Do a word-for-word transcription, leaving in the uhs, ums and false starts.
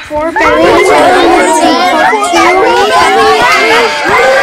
Four, five, six, seven, eight, nine, ten, eleven, twelve, thirteen, fourteen, fifteen, sixteen, seventeen, eighteen,